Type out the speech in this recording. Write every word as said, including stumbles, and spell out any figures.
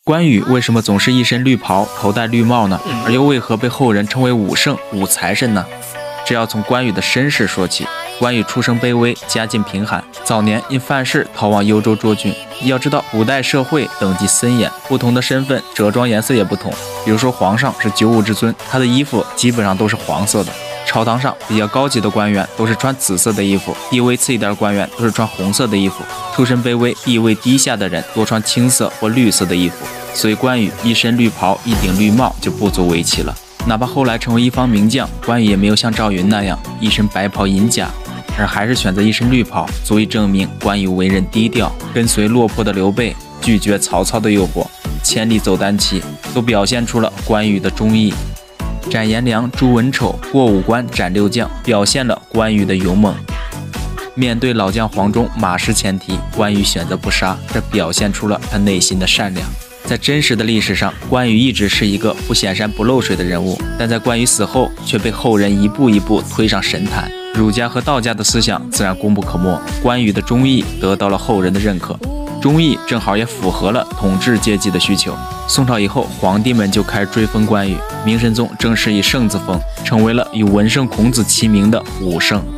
关羽为什么总是一身绿袍，头戴绿帽呢？而又为何被后人称为武圣、武财神呢？这要从关羽的身世说起。关羽出生卑微，家境贫寒，早年因犯事逃往幽州涿郡。要知道，古代社会等级森严，不同的身份着装颜色也不同。比如说，皇上是九五之尊，他的衣服基本上都是黄色的。朝堂上比较高级的官员都是穿紫色的衣服，地位次一点的官员都是穿红色的衣服。出身卑微、地位低下的人多穿青色或绿色的衣服。所以关羽一身绿袍，一顶绿帽就不足为奇了。哪怕后来成为一方名将，关羽也没有像赵云那样一身白袍银甲，而还是选择一身绿袍，足以证明关羽为人低调，跟随落魄的刘备，拒绝曹操的诱惑，千里走单骑，都表现出了关羽的忠义。斩颜良、诛文丑、过五关斩六将，表现了关羽的勇猛。面对老将黄忠马失前蹄，关羽选择不杀，这表现出了他内心的善良。在真实的历史上，关羽一直是一个不显山不漏水的人物，但在关羽死后却被后人一步一步推上神坛。儒家和道家的思想自然功不可没，关羽的忠义得到了后人的认可，忠义正好也符合了统治阶级的需求。宋朝以后，皇帝们就开始追封关羽，明神宗正式以圣字封，成为了与文圣孔子齐名的武圣。